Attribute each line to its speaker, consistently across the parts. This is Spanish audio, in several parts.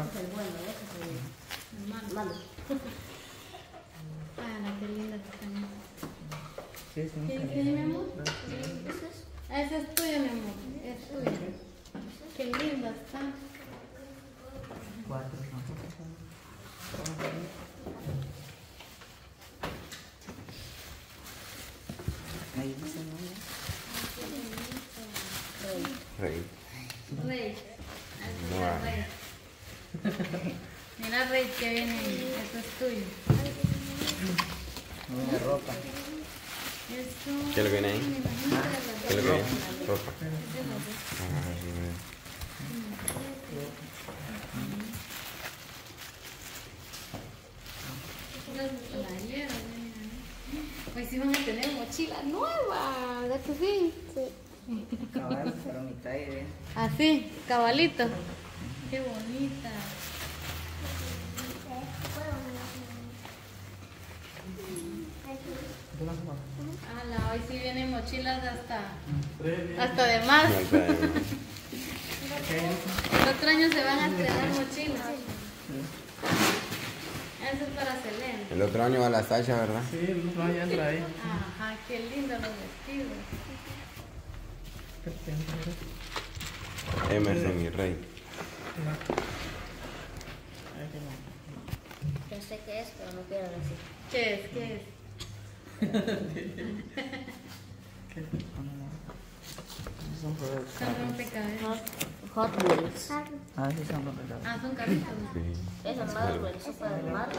Speaker 1: es el bueno, ese es el malo.
Speaker 2: Ah, qué linda están.
Speaker 3: Sí, sí.
Speaker 2: ¿Qué dice mi amor?
Speaker 1: ¿Ese es?
Speaker 2: Esa es tuya, mi amor. Es tuya. Qué linda está.
Speaker 3: 4 ahí dice,
Speaker 4: Rey.
Speaker 2: Rey. Mira, Rey. Mira, Rey, que viene ahí. Eso es tuyo.
Speaker 3: ¿no? Una ropa.
Speaker 2: Eso.
Speaker 4: ¿Qué es lo que viene ahí?
Speaker 2: Me imagino que es la
Speaker 4: ¿Qué es lo que viene? Ropa.
Speaker 2: Hoy sí van a tener mochila nueva, ¿verdad que sí?
Speaker 3: Cabal, pero mi talla, ¿eh?
Speaker 2: Así, cabalito. Qué bonita. Ala, hoy sí vienen mochilas hasta de más. El otro año se van a estrenar mochilas. Eso es para Selene.
Speaker 4: El otro año va la Sasha, ¿verdad?
Speaker 3: Sí, el otro año entra ahí.
Speaker 2: Ajá, qué lindos los vestidos.
Speaker 4: Emerson y Rey.
Speaker 1: Yo sé qué es, pero no quiero decir.
Speaker 2: ¿Qué es? ¿Qué es?
Speaker 3: Son juegos.
Speaker 2: Son rompecabezas.
Speaker 1: Hot Wheels.
Speaker 3: Ah, sí, son rompecabezas.
Speaker 2: Ah, son carritos.
Speaker 4: Sí.
Speaker 1: Eso es Hot Wheels. Eso fue el mar.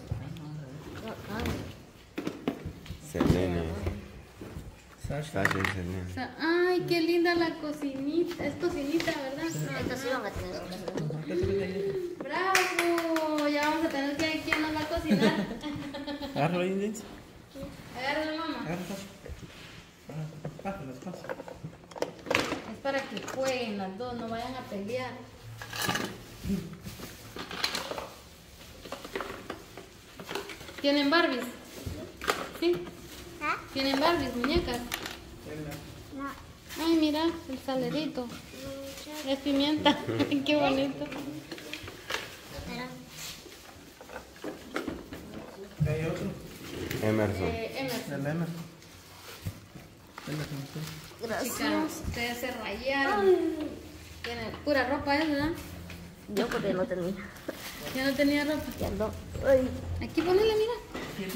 Speaker 4: Selene.
Speaker 3: Sasha.
Speaker 4: Sasha y Selene.
Speaker 2: Ay, qué linda la cocinita. Es cocinita, ¿verdad?
Speaker 1: Estos sí van a tener su casa.
Speaker 2: ¡Bravo! Ya vamos a tener que ver quién nos va a cocinar.
Speaker 3: Agárralo ahí, Lindsay.
Speaker 2: Agárralo, mamá.
Speaker 3: Agárralo. Pásalo, pásalo.
Speaker 2: Es para que jueguen las dos, no vayan a pelear. ¿Tienen Barbies? ¿Sí? ¿Tienen Barbies, muñecas? Ay, mira, el salerito. Es pimienta. Qué bonito.
Speaker 3: ¿Hay otro?
Speaker 4: Emerson.
Speaker 2: Emerson.
Speaker 3: El Emerson.
Speaker 2: Chicas, ustedes se rayaron. Tienen pura ropa, ¿es verdad?
Speaker 1: Yo porque no tenía.
Speaker 2: Ya no tenía ropa.
Speaker 1: Ya no. Ay.
Speaker 2: Aquí ponele, mira.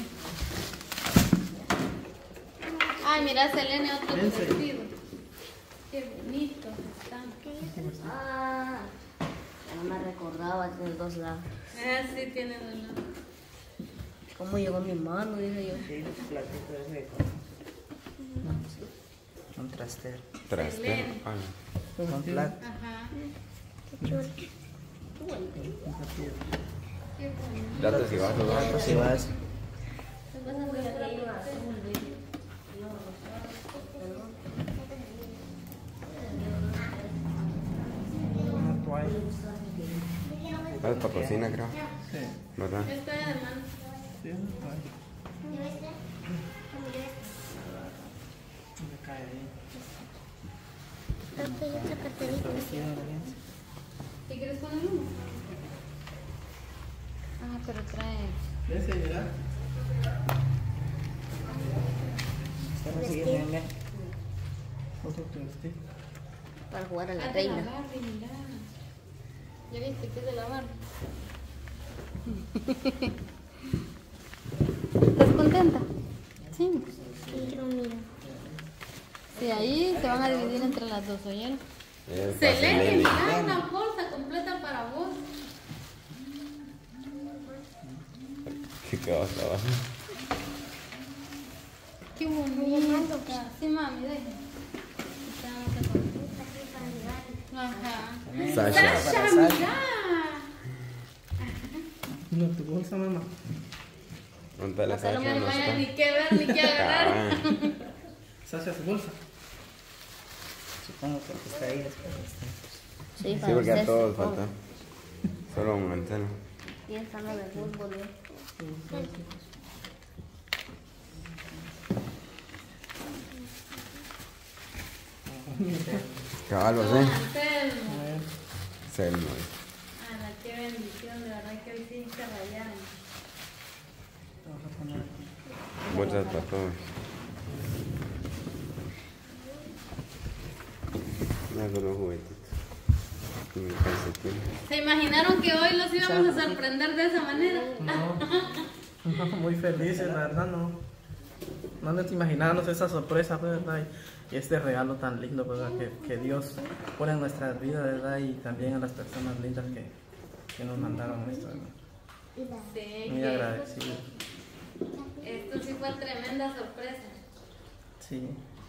Speaker 2: Ay, mira, Selene, otro vestido. Qué bonitos están.
Speaker 1: Ah. Ya no me recordaba tener dos lados.
Speaker 2: Ah, sí, tiene dolor.
Speaker 1: ¿Cómo llegó mi mano? Dije yo.
Speaker 3: Sí, los platitos ese de un trastero.
Speaker 4: Trastero.
Speaker 2: Selene.
Speaker 3: Son platos.
Speaker 2: Ajá.
Speaker 1: Qué chulo.
Speaker 2: Qué bonito.
Speaker 4: Platos y vasos, ¿verdad?
Speaker 3: Platos y vasos.
Speaker 2: Pues vas a ver por ahí.
Speaker 3: Una toalla.
Speaker 4: Es para cocina, creo.
Speaker 3: Sí.
Speaker 4: ¿Verdad?
Speaker 2: Esta es hermano.
Speaker 3: Sí, una toalla. Me cae ahí. Otro vestido de la Lindsay.
Speaker 2: ¿Qué quieres poner uno? Ah, pero trae.
Speaker 3: Ese, ¿verdad? Estamos siguiendo, venga. Otro vestido.
Speaker 1: Para jugar a
Speaker 2: Ah,
Speaker 1: la
Speaker 2: de la
Speaker 1: reina.
Speaker 2: Barbie, mira. ¿Ya viste que es de la Barbie? ¿Estás contenta? Sí. Sí, ahí se van a dividir entre las dos, ¿oyeron? Selene, mira, una bolsa completa para vos.
Speaker 4: ¿Qué vas a hacer?
Speaker 2: Qué bonito. Sí, mami, deja. Ajá.
Speaker 4: Sasha.
Speaker 2: Sasha, mira.
Speaker 3: No, tu bolsa, mamá.
Speaker 4: ¿Dónde la Sasha?
Speaker 2: No
Speaker 4: No
Speaker 2: vaya
Speaker 4: está.
Speaker 2: ni que ver ni que agarrar.
Speaker 4: Ah,
Speaker 3: Sasha, su bolsa. Supongo que está ahí después.
Speaker 1: Sí,
Speaker 4: Sí,
Speaker 1: para
Speaker 4: porque a
Speaker 1: ustedes,
Speaker 4: todos
Speaker 1: supongo.
Speaker 4: falta. Solo un Anselmo.
Speaker 1: Y el salón de fútbol, ¿eh?
Speaker 4: Cabal,
Speaker 2: Don
Speaker 4: ¿sí?
Speaker 2: Anselmo.
Speaker 4: Selmo.
Speaker 2: Ala, qué bendición, de verdad que hoy sí se rayaron.
Speaker 3: Vamos a poner aquí.
Speaker 4: Bolsas para todos. Ya solo juguetitos. Y mi calcetín.
Speaker 2: ¿Se imaginaron que hoy los íbamos a sorprender de esa manera?
Speaker 3: No, muy felices, la verdad, no nos imaginábamos esa sorpresa, ¿verdad? Y este regalo tan lindo, ¿verdad? Que Dios pone en nuestras vidas, ¿verdad? Y también a las personas lindas que nos mandaron esto, ¿verdad?
Speaker 2: Sí,
Speaker 3: Muy
Speaker 2: que
Speaker 3: agradecido.
Speaker 2: esto sí fue tremenda sorpresa.
Speaker 3: Sí.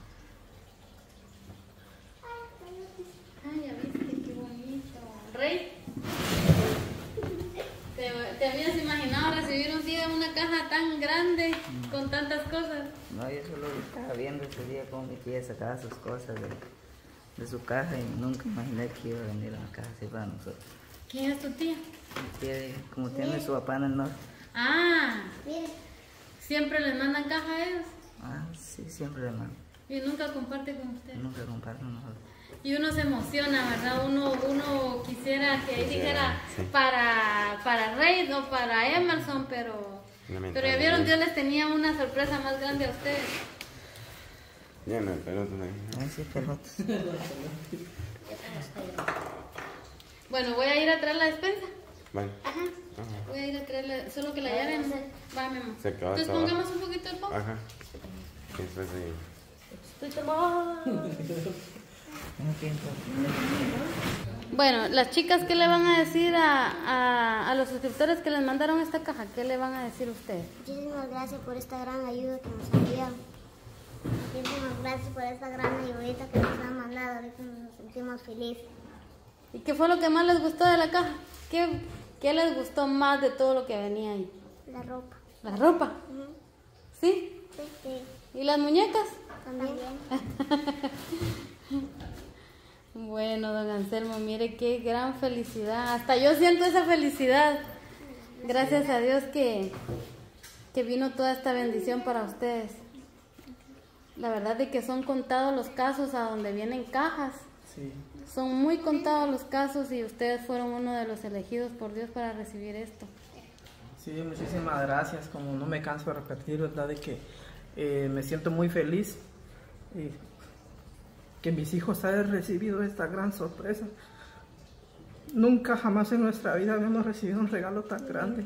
Speaker 2: Ay, ya viste, qué bonito. Rey, ¿te habías imaginado recibir un día una caja tan grande con tantas cosas?
Speaker 5: No, yo solo estaba viendo ese día cómo mi tía sacaba sus cosas de su caja y nunca imaginé que iba a venir una caja así para nosotros.
Speaker 2: ¿Quién es tu tía?
Speaker 5: Mi tía, como tiene su papá en el norte.
Speaker 2: Ah, ¿siempre les mandan caja a ellos?
Speaker 5: Ah, sí, siempre le mando.
Speaker 2: Y nunca comparte con ustedes.
Speaker 5: Nunca comparto nosotros.
Speaker 2: Y uno se emociona, ¿verdad? Uno quisiera que ahí dijera
Speaker 4: Sí.
Speaker 2: para Rey o para Emerson, pero ya vieron, Dios les tenía una sorpresa más grande a ustedes.
Speaker 4: Ya no hay pelotas ahí.
Speaker 5: Ay, sí, pelotas.
Speaker 2: Bueno, voy a ir a traer la despensa.
Speaker 4: Vale.
Speaker 2: Ajá.
Speaker 4: Ajá.
Speaker 2: Voy a ir a traer solo que la llave no. Va, mi amor.
Speaker 4: Se acabó
Speaker 2: Entonces
Speaker 4: esta
Speaker 2: pongamos un poquito de pop.
Speaker 4: Ajá. Y después ahí.
Speaker 1: Estoy tomando.
Speaker 5: No tiempo.
Speaker 2: Bueno, las chicas, ¿qué le van a decir a los suscriptores que les mandaron esta caja? ¿Qué le van a decir ustedes?
Speaker 6: Muchísimas gracias por esta gran ayuda que nos enviaron. Muchísimas gracias por esta gran ayudita que nos han mandado. Ahorita nos sentimos felices.
Speaker 2: ¿Y qué fue lo que más les gustó de la caja? ¿Qué les gustó más de todo lo que venía ahí?
Speaker 6: La ropa.
Speaker 2: ¿La ropa?
Speaker 6: Ujú.
Speaker 2: ¿Sí?
Speaker 6: Sí, sí.
Speaker 2: ¿Y las muñecas?
Speaker 6: También.
Speaker 2: Bueno, don Anselmo, mire qué gran felicidad. Hasta yo siento esa felicidad. Gracias a Dios que vino toda esta bendición para ustedes. La verdad de que son contados los casos a donde vienen cajas.
Speaker 3: Sí.
Speaker 2: Son muy contados los casos y ustedes fueron uno de los elegidos por Dios para recibir esto.
Speaker 3: Sí, muchísimas gracias. Como no me canso de repetir, ¿verdad? De que me siento muy feliz que mis hijos hayan recibido esta gran sorpresa. Nunca jamás en nuestra vida habíamos recibido un regalo tan grande.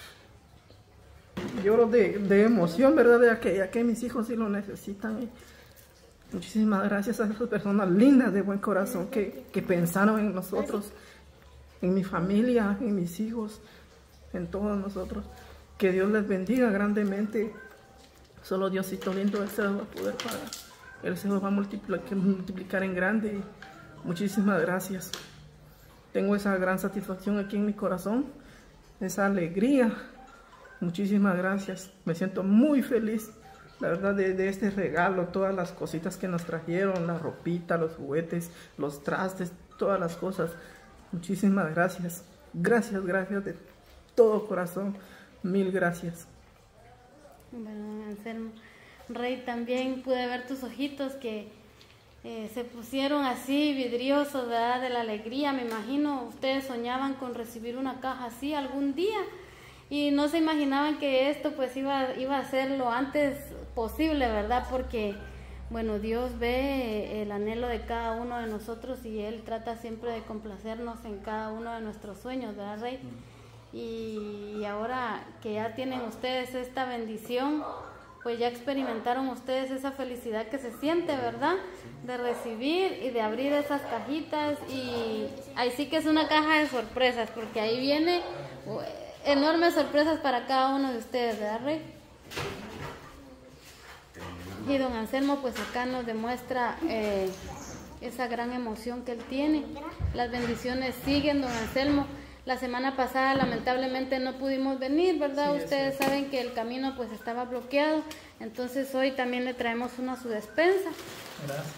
Speaker 3: Lloro de emoción, ¿verdad? Ya que mis hijos sí lo necesitan. Muchísimas gracias a esas personas lindas de buen corazón que pensaron en nosotros, en mi familia, en mis hijos, en todos nosotros. Que Dios les bendiga grandemente. Solo Diosito lindo, Él se los va a poder pagar. Él se los va a multiplicar en grande. Muchísimas gracias. Tengo esa gran satisfacción aquí en mi corazón, esa alegría. Muchísimas gracias. Me siento muy feliz, la verdad, de este regalo, todas las cositas que nos trajeron, la ropita, los juguetes, los trastes, todas las cosas. Muchísimas gracias. Gracias, gracias de todo corazón. Mil gracias.
Speaker 2: Bueno, don Anselmo. Rey, también pude ver tus ojitos que se pusieron así vidriosos, ¿verdad? De la alegría. Me imagino ustedes soñaban con recibir una caja así algún día y no se imaginaban que esto pues iba a ser lo antes posible, ¿verdad? Porque bueno, Dios ve el anhelo de cada uno de nosotros y Él trata siempre de complacernos en cada uno de nuestros sueños, ¿verdad, Rey? Y ahora que ya tienen ustedes esta bendición, pues ya experimentaron ustedes esa felicidad que se siente, ¿verdad? De recibir y de abrir esas cajitas. Y ahí sí que es una caja de sorpresas, porque ahí viene enormes sorpresas para cada uno de ustedes, ¿verdad, Rey? Y don Anselmo pues acá nos demuestra esa gran emoción que él tiene. Las bendiciones siguen, don Anselmo. La semana pasada lamentablemente no pudimos venir, ¿verdad?
Speaker 3: Sí,
Speaker 2: Ustedes saben que el camino pues estaba bloqueado, entonces hoy también le traemos una a su despensa.
Speaker 3: Gracias.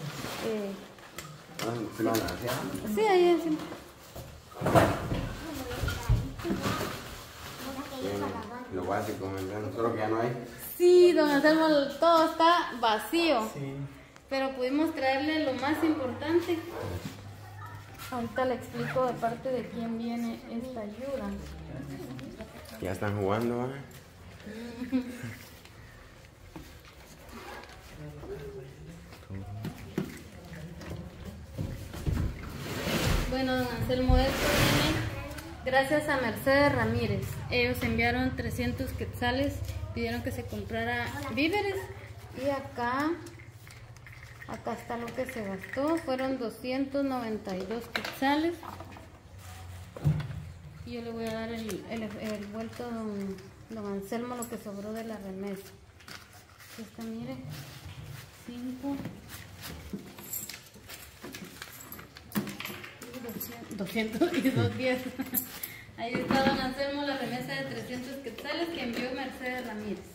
Speaker 2: Sí, ahí encima.
Speaker 4: Lo básico, solo que ya no hay.
Speaker 2: Sí, don Anselmo, todo está vacío,
Speaker 3: Sí.
Speaker 2: pero pudimos traerle lo más importante. Ahorita le explico de parte de quién viene esta ayudan.
Speaker 4: Ya están jugando, ¿eh?
Speaker 2: Bueno, don Anselmo, esto viene gracias a Mercedes Ramírez. Ellos enviaron 300 quetzales, pidieron que se comprara víveres y acá está lo que se gastó, fueron 292 quetzales. Y yo le voy a dar el vuelto a don Anselmo, lo que sobró de la remesa. Esta, mire, 5, 210. Ahí está don Anselmo, la remesa de 300 quetzales que envió Mercedes Ramírez.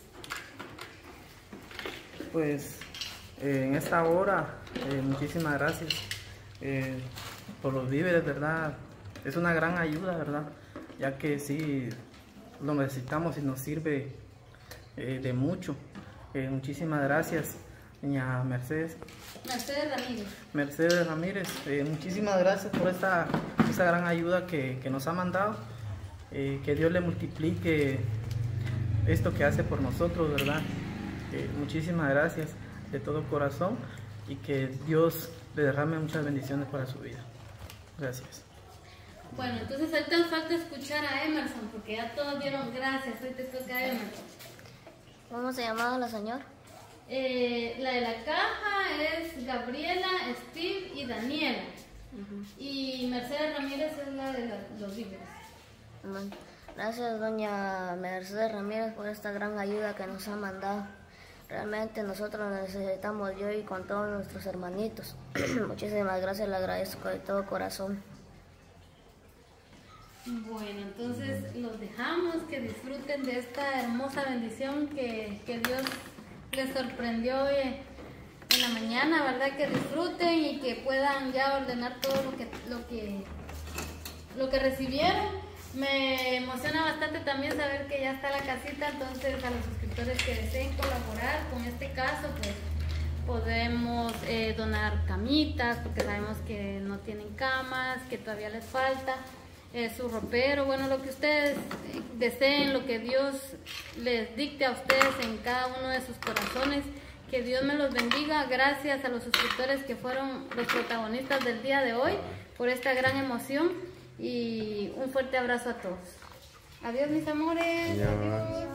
Speaker 3: Pues en esta hora, muchísimas gracias por los víveres, ¿verdad? Es una gran ayuda, ¿verdad? Ya que sí lo necesitamos y nos sirve de mucho. Muchísimas gracias, doña Mercedes. Mercedes Ramírez, muchísimas gracias por esta gran ayuda que nos ha mandado. Que Dios le multiplique esto que hace por nosotros, ¿verdad? Muchísimas gracias de todo corazón y que Dios le derrame muchas bendiciones para su vida. Gracias.
Speaker 2: Bueno, entonces ahorita nos falta escuchar a Emerson, porque ya todos dieron gracias. Hoy te toca a Emerson.
Speaker 1: ¿Cómo se llamaba la señora?
Speaker 2: La de la caja es Gabriela, Steve y Daniela. Y Mercedes Ramírez es la de los víveres.
Speaker 1: Bueno, gracias, doña Mercedes Ramírez, por esta gran ayuda que nos ha mandado. Realmente nosotros necesitamos, yo y con todos nuestros hermanitos. Muchísimas gracias, le agradezco de todo corazón.
Speaker 2: Bueno, entonces los dejamos, que disfruten de esta hermosa bendición que Dios les sorprendió hoy en la mañana, ¿verdad? Que disfruten y que puedan ya ordenar todo lo que recibieron. Me emociona bastante también saber que ya está la casita, entonces a los suscriptores que deseen colaborar con este caso, pues podemos donar camitas, porque sabemos que no tienen camas, que todavía les falta su ropero, bueno, lo que ustedes deseen, lo que Dios les dicte a ustedes en cada uno de sus corazones. Que Dios me los bendiga. Gracias a los suscriptores que fueron los protagonistas del día de hoy por esta gran emoción y un fuerte abrazo a todos. Adiós, mis amores.
Speaker 4: Ya.
Speaker 2: Adiós.